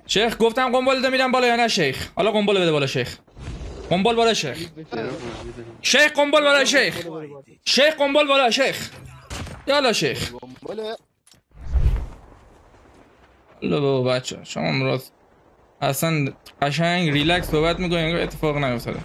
شیخ گفتم قنبله ده میرم بالا یا نه شیخ؟ حالا قنبله بده بالا شیخ. قنبل بالا شیخ. شیخ قنبل بالا شیخ. شیخ قنبل بالا شیخ. یالا شیخ. الله بابا بچه شما امروز اصلا قشنگ ریلکس صحبت میکنی انگار اتفاق نیفتاده.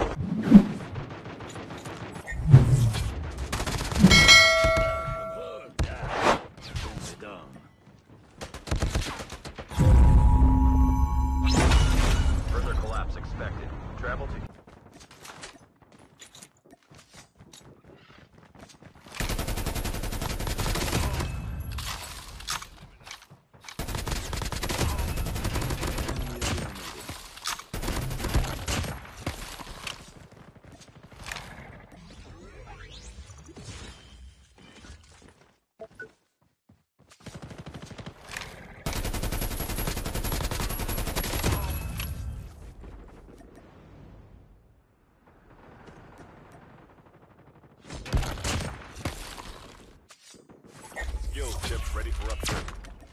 Ships ready for upgrade.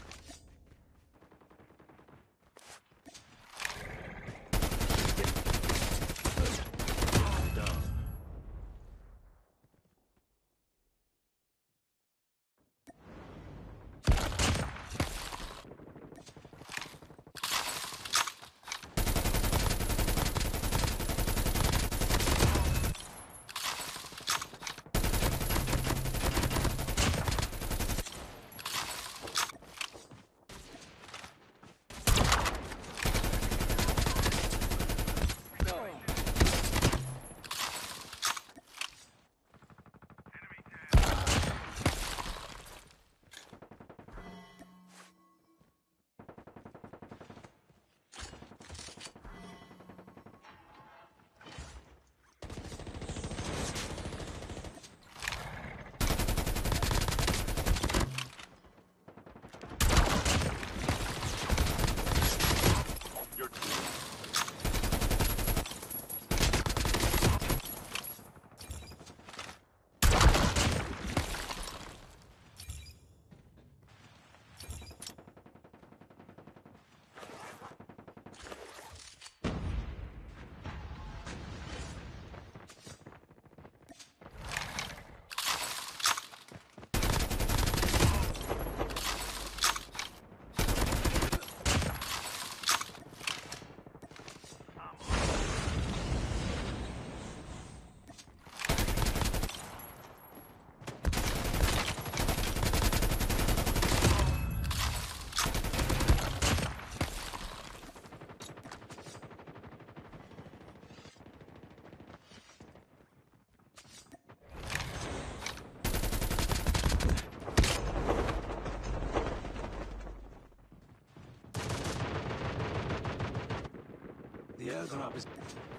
The airdrop is...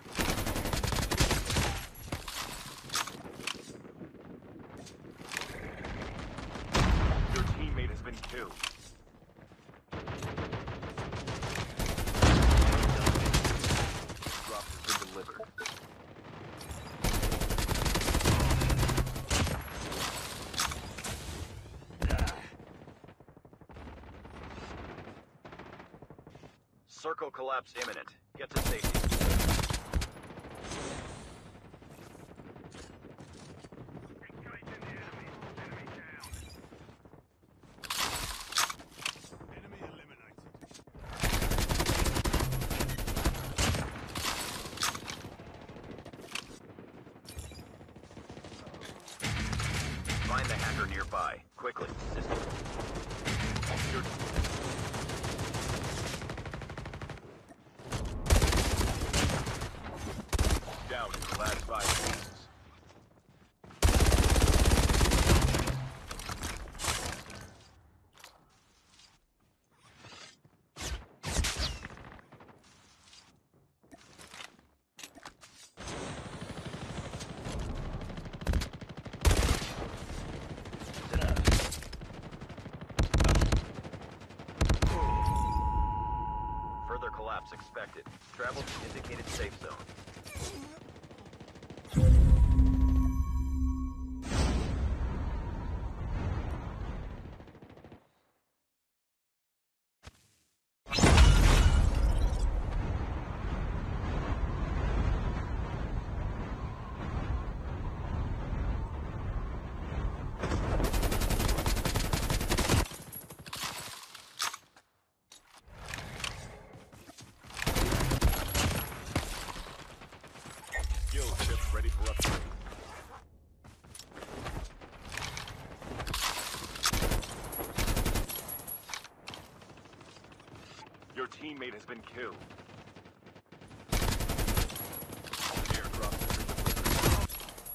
Your teammate has been killed. Drop has been delivered. Circle collapse imminent. Get to safety. Find the hacker nearby. Quickly. System. Down in the last 5 seconds. Further collapse expected. Travel to indicated safe zone. Your teammate has been killed. Airdrop has been delivered.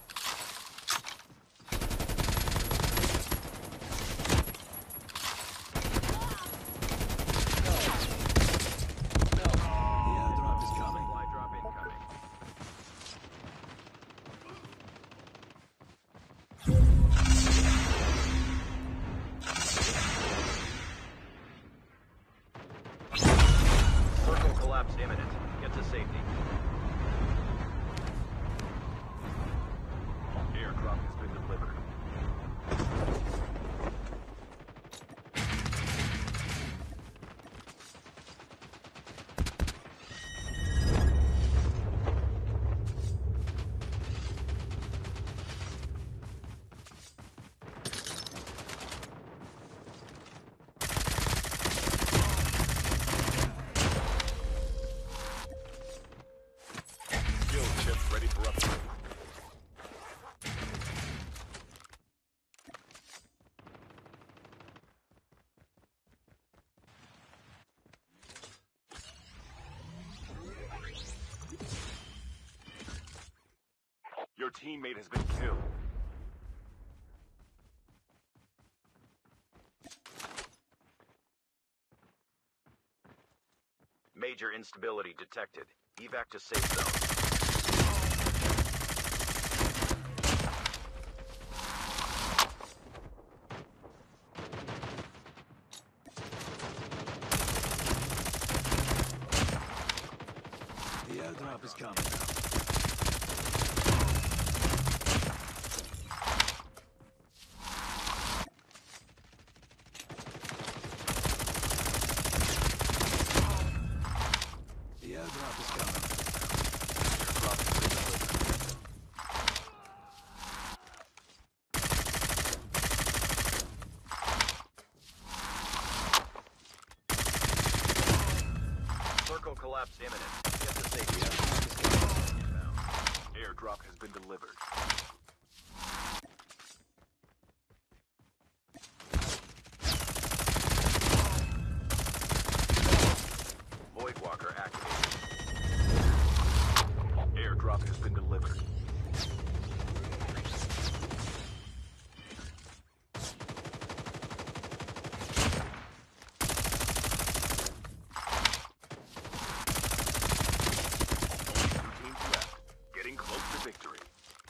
The airdrop is coming. Supply drop incoming. Circle collapse imminent. Get to safety. Airdrop has been delivered. Skill chips ready for upgrade. Your teammate has been killed. Major instability detected. Evac to safe zone. The airdrop is coming. The airdrop is coming. Airdrop has been delivered. Circle collapse imminent. Get to safety. Inbound. Airdrop has been delivered. Voidwalker activated. Airdrop has been delivered. Only 2 teams left. Getting close to victory.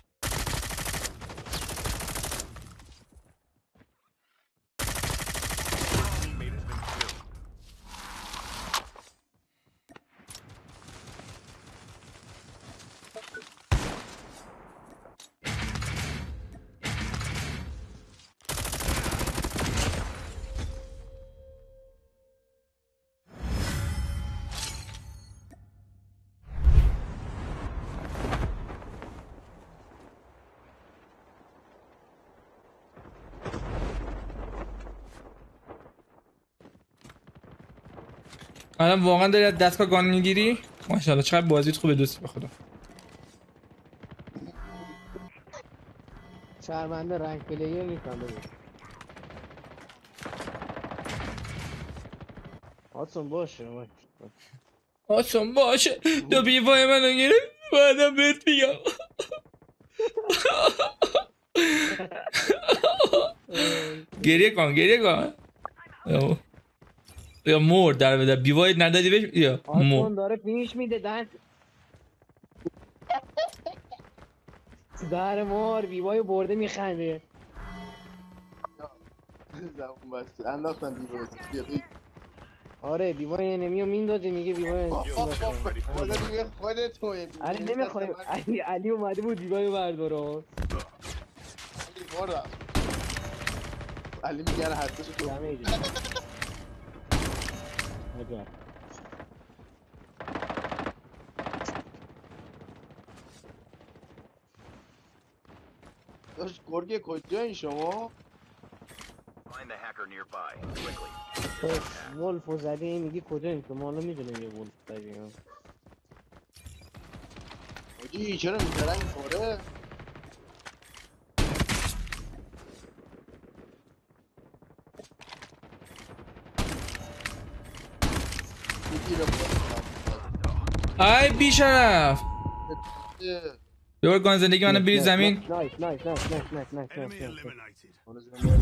Your teammate has been killed. الان واقعا داری از دستگاه گان میگیری؟ ماشاءالله چقدر بازیت خوبه دوست به خدا. شرمنده رنگ پلیر نیستم بگو. آسون باشه آسان باشه تو بیوای منو گرفت بعدم بهت میگم. گریه کن یا مرد در بده بیوای ندادی بهش یا آسون مرد. داره پیش میده در مار بیوای برده میخنده. زبون بسته انداختن دیوار. آره بیوای انمیو میندازه میگه بیوای خدا دیگه خودت توی علی نمیخوای علی اومده بود بیوای بردارو علی میگه هستش تو دمه ایده عجب داشت گرگه کجایی شما؟ Find the hacker nearby. Quickly. تو ولفو زدی میگی کجاییم که ما حالا میدونیم یه ولف داریم. حاجی چرا میزرن میخوره؟ میگیره ای بیشرف یه گان زندگی منو بری زمین. نایس نایس نایس نایس نایس نایس Enemy نایس. eliminated.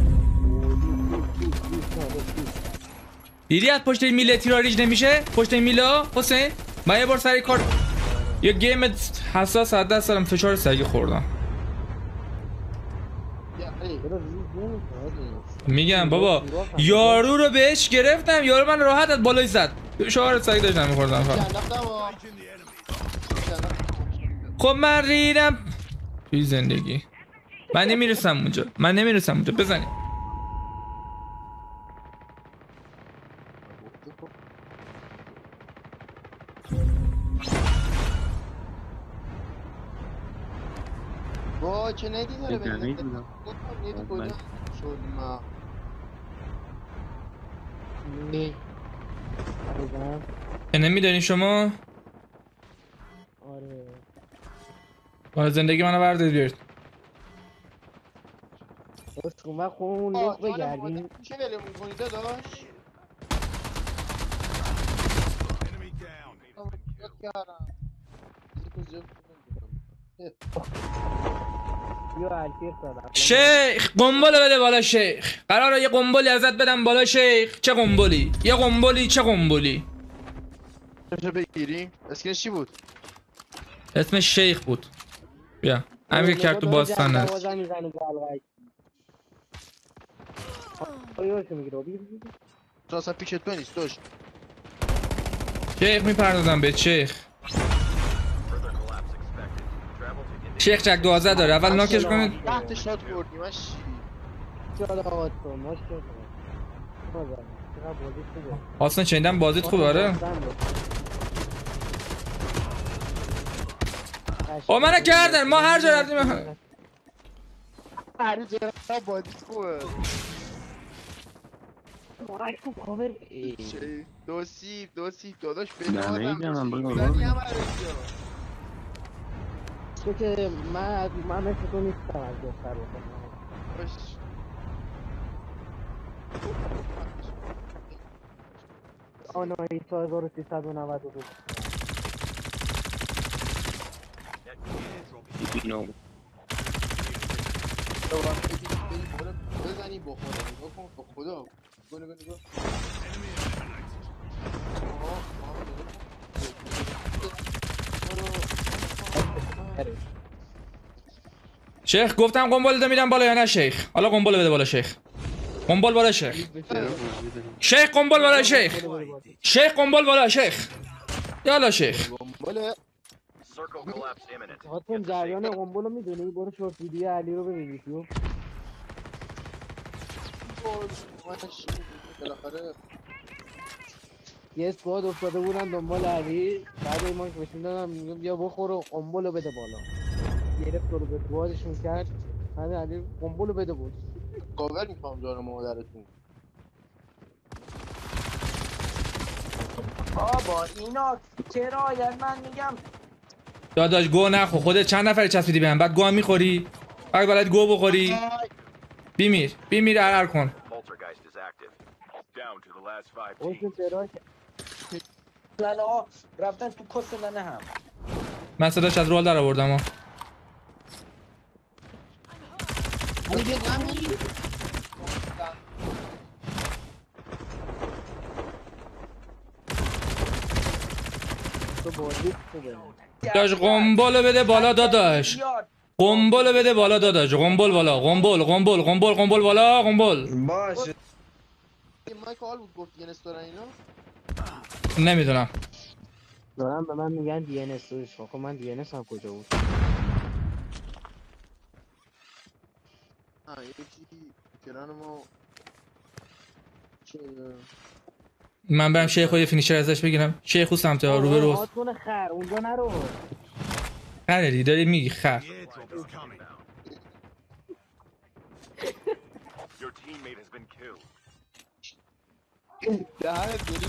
دیدی از پشت این میله تیراریج نمیشه؟ پشت این میله حسین؟ من یه بار سری کار یه گیم حساس از دست دارم فشار سگی خوردم. چرا ریز نمی‌کنه؟ میگم بابا یارو رو بهش گرفتم، یارو من راحت از بالای زد. فشار سگ داشتم میخوردم فقط. خب من ریدم توی زندگی. من نمیرسم اونجا، من نمیرسم اونجا. بزنیم وای چه ندی داره بگم ندی کجا شد ما بزن. نمیدونی شما؟ آره. آره زندگی منو بردارید بیارید. داشت اون وقت خودمون لق بگردیم. میشه ولمون کنی داداش؟ Enemy down. یا الفیر دادم. شیخ قنبل بده بالا شیخ. قراره یه قنبلی ازت بدم بالا شیخ. چه قنبلی؟ یه قنبلی چه قنبلی؟ چه بگیریم؟ اسکنش چی بود؟ اسمش شیخ بود. بیا همین که کرد تو باستان است. تو اصلا پیشت تو نیست دوش شیخ میپردازم به شیخ. Further collapse expected. Travel to India. شیخ چک 12 داره. اول ناکش کنید. 10 تا شات خوردیم اش آسان شنیدم بازیت خوبه آره. او منو کردن ما هر جا رفتیم. هر جا بازی خوبه دو سیب داداش بدازم تو که من مثل تو نیستم از دختر بکنم. آنایتا 1392. بزنی بخوره نگاه کن به خدا نگاه شیخ گفتم قنبل ده میدم بالا یا نه شیخ؟ حالا قنبل بده بالا شیخ. قنبل بالا شیخ. شیخ قنبل بالا شیخ. شیخ قنبل بالا شیخ. یالا شیخ. Circle collapse imminent. حاتم جریان قنبل رو میدونی؟ برو شورت ویدیو علی رو ببین یوتیوب. بالاخره یه اسکواد افتاده بودن دنبال علی، بعد این ما که بهشون دادم میگم بیا بخور و قنبل رو بده بالا. گرفت رو به اسکوادشون کرد، بعد علی قنبل رو بده بود. کاور میکنم جان مادرتون بابا اینا چرا من میگم داداش گو نخور. خودت چند نفر چسبیدی بهم بعد گو هم میخوری؟ فقط بلد گو بخوری؟ بیمیر هر کن. Poltergeist is active. Down to the last 5 اون teams. چرا لنه ها رفتن تو کس لنه هم من صداش از رول در آوردم ها. علی بیا نمی تو بازی خوبه. داداش قنبل بده بالا داداش. قنبل بده بالا داداش. قنبل بالا. قنبل بالا. قنبل. باشه مایک حال بود گفت یه نستورن اینا نمیدونم. دارم به من میگن دی ان اس روش. خب من دی ان اس هم کجا بود؟ یکی کران ما چه من برم شیخ یه فینیشر ازش بگیرم. شیخ سمت ها رو به رو. آتون خر اونجا نرو. خری داری میگی خر. Airdrop is coming. Your teammate has been killed. دهنت داری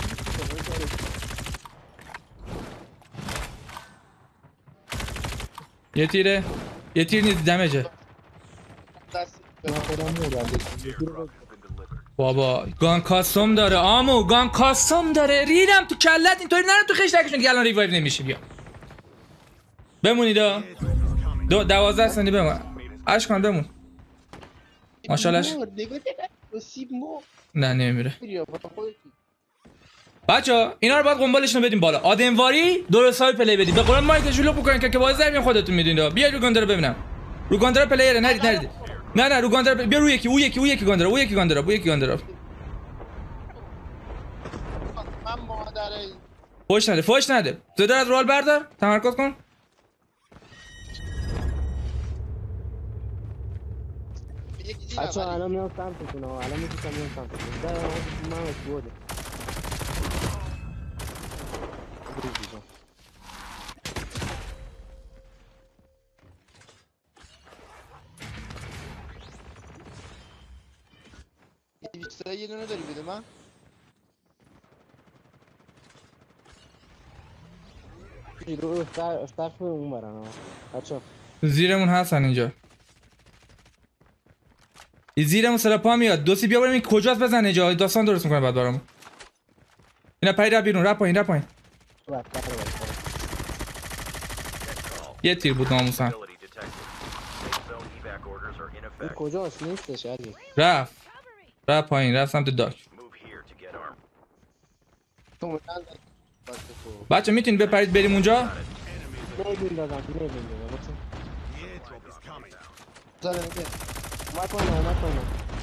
یه تیر نیست دمجه. دست من خودم میدم. Airdrop has been delivered. بابا گان کاستوم داره آمو، گان کاستوم داره. ریدم تو کلت، اینطوری نرم تو خشتکشون دیگه. الان ریوایو نمیشه. بیا بمونیدا 12 ثانیه بمون. اشکان بمون. ماشاءالله. سیب مو نه نمیره. بیا با خودت. بچا اینا رو باید قنبالشون بدیم بالا. آدمواری درست های پلی بدید. به قرآن مایک جلو بکنین که بازی زمین خودتون میدونید. بیا رو گاندر ببینم. رو گاندر پلیر نرید. نه رو گاندر بیا روی یکی. او یکی گاندر. من مادر فوش نده. زدر از رول بردار. تمرکز کن. یکی دیگه بچه الان میام سمتتون ها. الان میکشم میام سمتتون. در من اسبوده. یه دونه داری بده من. رو سقف اون برن ها بچه. زیرمون هستن اینجا. زیرمون سر پا میاد. دوسی بیا بریم این کجاست بزنه جا. داستان درست میکنه بعد برامون. اینا پرید بیرون. رپ پایین. یه تیر بود ناموسن. Ability detected. Safe zone evac orders are in این effect. کجاست نیستش علی. رفت پایین. رفت سمت داک. Move here to get armed. تو من بچه میتونید بپرید بریم اونجا. نمیدون دادم بچه. The airdrop is coming. زدم میگه اومد پایین.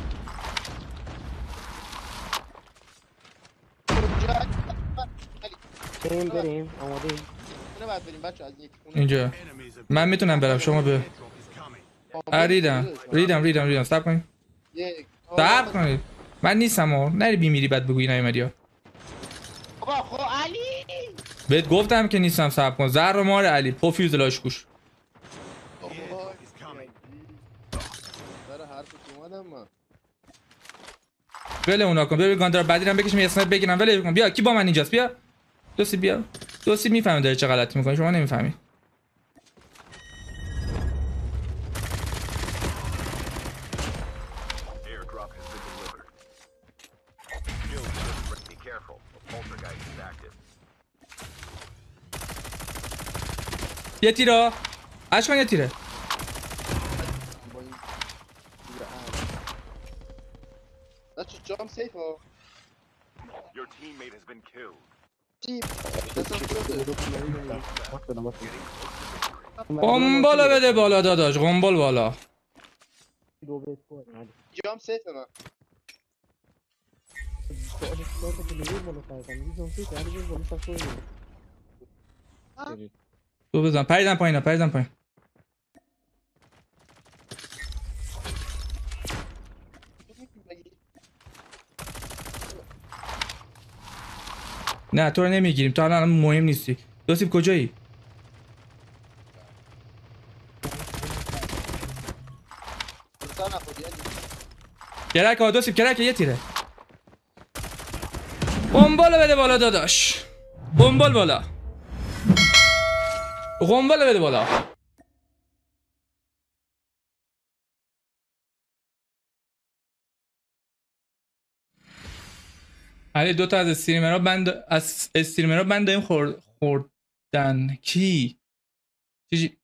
بریم آماده ایم. اونو بعد بریم بچه از یک اون اینجا Enemies have من میتونم برم. شما به airdrop is coming. ریدم. صبر کنید. یک صبر کنید. من نیستم ها. نری بیمیری بعد بگویی نیومدی ها. بابا خب علی بهت گفتم که نیستم. صبر کن. زهر مار علی پوفیوز لاشگوش. The airdrop is coming. برای حرف اومدم من ول اونا کن. ببین گاندار بعدی هم بکشم یه اسنایپ بگیرم. ول کن. بیا کی با من اینجاست. بیا دوستی میفهمه داره چه غلطی میکنه. شما نمیفهمی. Airdrop has been delivered. Shield, be careful. A poltergeist is active. یه تیرا اشکان. یه تیره. با این بچه جام سیف ها Your teammate has been killed. تیپ دستم شده قنبال بده بالا داداش. قنبال بالا. دو بیت بود علی. جام سیف من تو بزن. پریدم پایین. نه تو رو نمیگیریم. تو الان مهم نیستی. دوسیب کجایی؟ فرصا نخودی علی کرک ها دوسیب. کرک یه تیره. قنبال بده بالا داداش. قنبال بده بالا. علی دوتا از استریمرها بند داریم خوردن. کی؟ چیزی